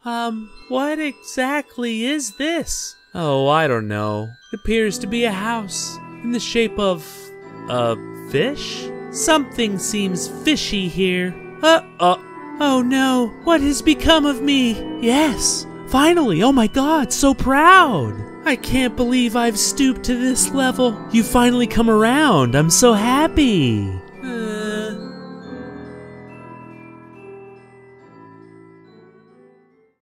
What exactly is this? Oh, I don't know. It appears to be a house in the shape of a fish? Something seems fishy here. Oh no, what has become of me? Yes, finally, oh my god, so proud. I can't believe I've stooped to this level. You finally come around, I'm so happy.